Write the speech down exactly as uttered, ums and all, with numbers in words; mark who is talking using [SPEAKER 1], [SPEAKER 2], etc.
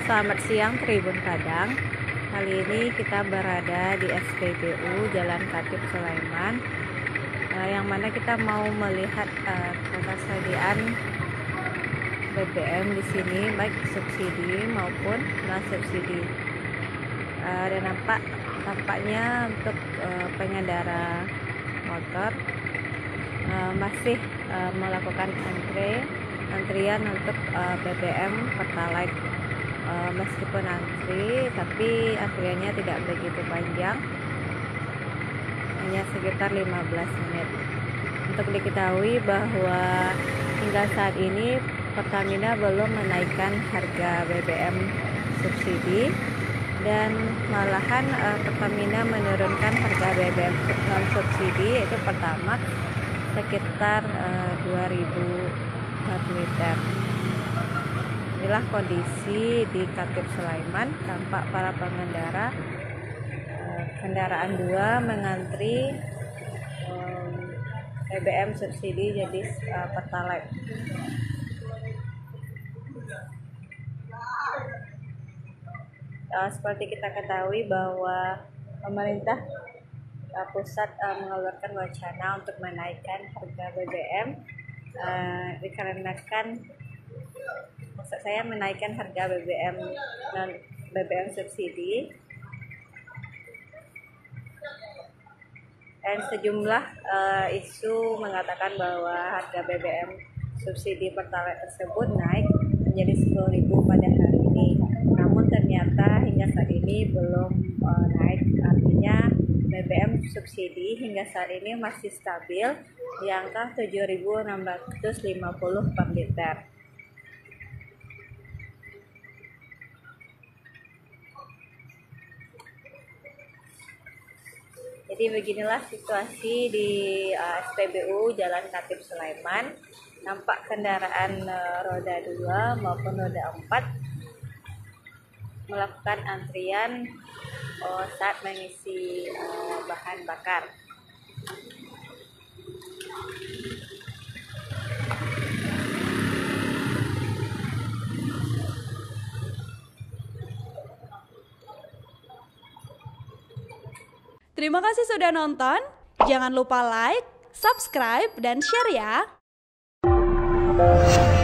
[SPEAKER 1] Selamat siang Tribun Padang. Kali ini kita berada di S P B U Jalan Khatib Sulaiman, uh, yang mana kita mau melihat uh, ketersediaan B B M di sini, baik subsidi maupun non subsidi. Uh, dan nampak tampaknya untuk uh, pengendara motor uh, masih uh, melakukan antre antrian untuk uh, B B M Pertalite. Uh, meskipun antri, tapi antriannya tidak begitu panjang, hanya sekitar lima belas menit. Untuk diketahui bahwa hingga saat ini Pertamina belum menaikkan harga B B M subsidi, dan malahan uh, Pertamina menurunkan harga B B M non subsidi, yaitu Pertamax sekitar uh, dua ribu per liter. Inilah kondisi di Khatib Sulaiman. Tampak para pengendara eh, kendaraan dua mengantri eh, B B M subsidi jenis eh, Pertalite. Eh, seperti kita ketahui bahwa pemerintah eh, pusat eh, mengeluarkan wacana untuk menaikkan harga B B M eh, dikarenakan maksud saya menaikkan harga B B M dan B B M subsidi, dan sejumlah uh, isu mengatakan bahwa harga B B M subsidi Pertalite tersebut naik menjadi sepuluh ribu pada hari ini. Namun ternyata hingga saat ini belum uh, naik, artinya B B M subsidi hingga saat ini masih stabil di angka tujuh ribu enam ratus lima puluh per liter. Jadi beginilah situasi di uh, S P B U Jalan Khatib Sulaiman. Nampak kendaraan uh, roda dua maupun roda empat melakukan antrian uh, saat mengisi uh, bahan bakar.
[SPEAKER 2] Terima kasih sudah nonton. Jangan lupa like, subscribe, dan share ya.